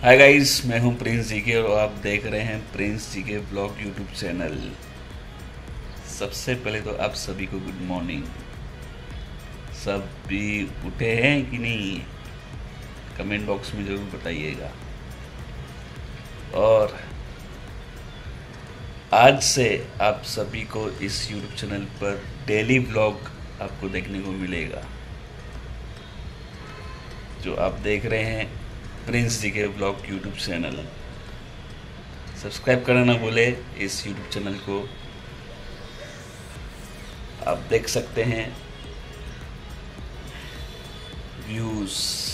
Hi guys, मैं हूं Prince जी के और आप देख रहे हैं प्रिंस जी के ब्लॉग यूट्यूब चैनल। सबसे पहले तो आप सभी को गुड मॉर्निंग। सब भी उठे हैं कि नहीं, कमेंट बॉक्स में ज़रूर बताइएगा। और आज से आप सभी को इस यूट्यूब चैनल पर डेली ब्लॉग आपको देखने को मिलेगा। जो आप देख रहे हैं प्रिंस जी के ब्लॉग यूट्यूब चैनल, सब्सक्राइब करना ना भूले इस यूट्यूब चैनल को। आप देख सकते हैं व्यूज़